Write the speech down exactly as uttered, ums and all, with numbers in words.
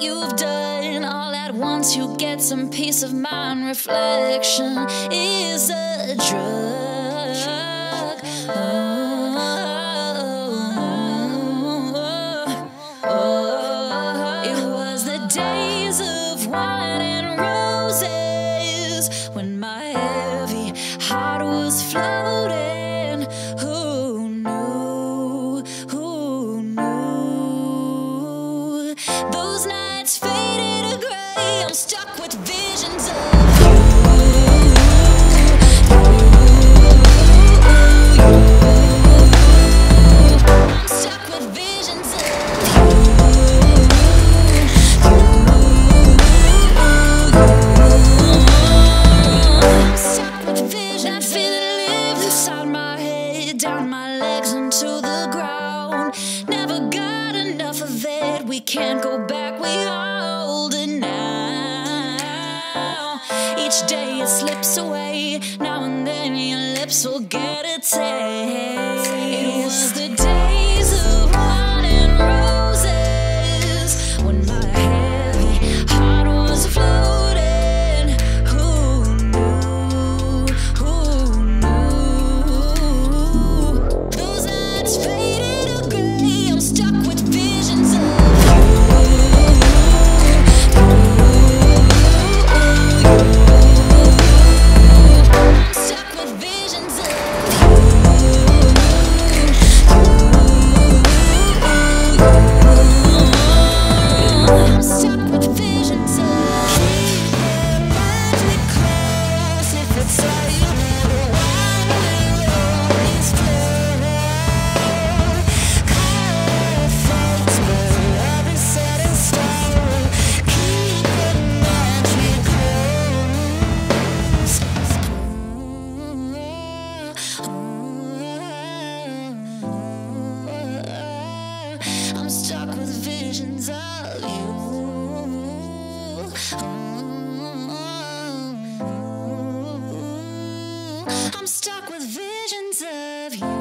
you've done all at once, you get some peace of mind. Reflection is a drug. Oh, oh, oh. It was the days of wine and roses when my heavy heart was floating. Who knew? Who knew? Those nights faded to gray. I'm stuck with visions of you. I'm stuck with visions of you. I'm stuck with visions. I feel it live inside my head, down my legs into the ground. Never got enough of it. We can't go back. We are older now. Each day it slips away. Now and then your lips will get a taste. It was the days of wine and roses when my heavy heart was floating. Who knew? Who knew? Those nights faded to gray. I'm stuck with visions of you. I'm stuck with visions of you. I'm stuck with visions of you. Hold me close if it's all you never want. We'll always flow. Color fades, but love is set in stone. Keep it magic close. I'm stuck with visions of you. I'm stuck with visions of you.